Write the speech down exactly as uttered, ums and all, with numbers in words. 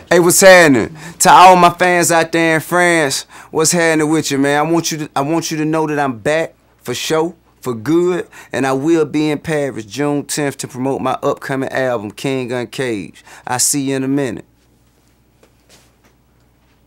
Hey, what's happening? To all my fans out there in France, what's happening with you, man? I want you to I want you to know that I'm back for show, for good, and I will be in Paris June tenth to promote my upcoming album, King Uncaged. I'll see you in a minute.